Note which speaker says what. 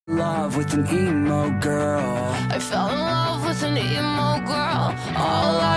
Speaker 1: Love with an emo girl.
Speaker 2: I fell in love with an emo girl. All